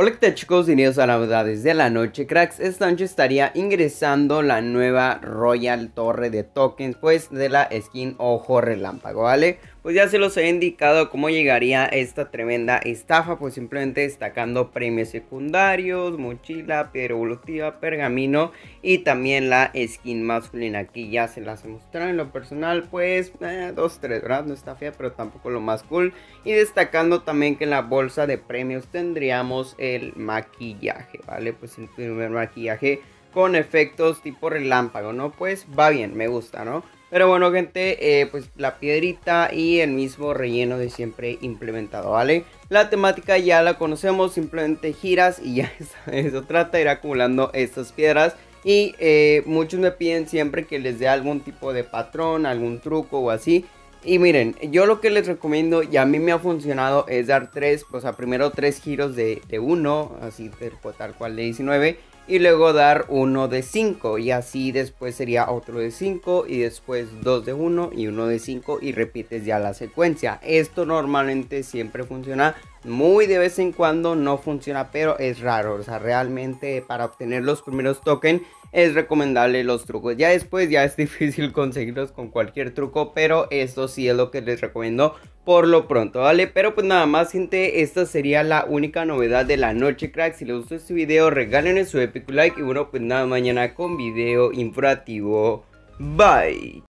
Hola, ¿qué tal, chicos? Bienvenidos a las novedades de la noche, cracks. Esta noche estaría ingresando la nueva Royal Torre de tokens, pues de la skin Ojo Relámpago, ¿vale? Pues ya se los he indicado cómo llegaría esta tremenda estafa, pues simplemente destacando premios secundarios, mochila, piedra evolutiva, pergamino y también la skin masculina. Aquí ya se las he mostrado en lo personal, pues 2-3, ¿verdad? No está fea, pero tampoco lo más cool. Y destacando también que en la bolsa de premios tendríamos el maquillaje, ¿vale? Pues el primer maquillaje con efectos tipo relámpago, ¿no? Pues va bien, me gusta, ¿no? Pero bueno, gente, pues la piedrita y el mismo relleno de siempre implementado, ¿vale? La temática ya la conocemos, simplemente giras y ya eso trata de ir acumulando estas piedras. Y muchos me piden siempre que les dé algún tipo de patrón, algún truco o así. Y miren, yo lo que les recomiendo y a mí me ha funcionado es dar tres, o sea, primero tres giros de 1, así tal cual de 19. Y luego dar uno de 5 y así después sería otro de 5 y después 2 de 1 y uno de 5 y repites ya la secuencia. Esto normalmente siempre funciona, muy de vez en cuando no funciona, pero es raro. O sea, realmente para obtener los primeros tokens es recomendable los trucos. Ya después ya es difícil conseguirlos con cualquier truco, pero esto sí es lo que les recomiendo por lo pronto, ¿vale? Pero pues nada más, gente, esta sería la única novedad de la noche, crack. Si les gustó este video, regálenle su épico like y bueno, pues nada, mañana con video informativo. Bye.